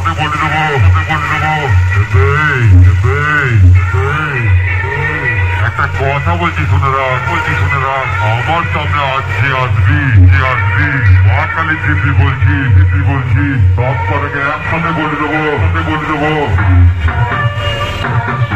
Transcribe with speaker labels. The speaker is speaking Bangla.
Speaker 1: একটা কথা বলছি শুনে রাখ, আমার সামনে আজকে আসবি, মহাকালী দিদি বলছি সব কটাকে একসাথে বলে দেবো।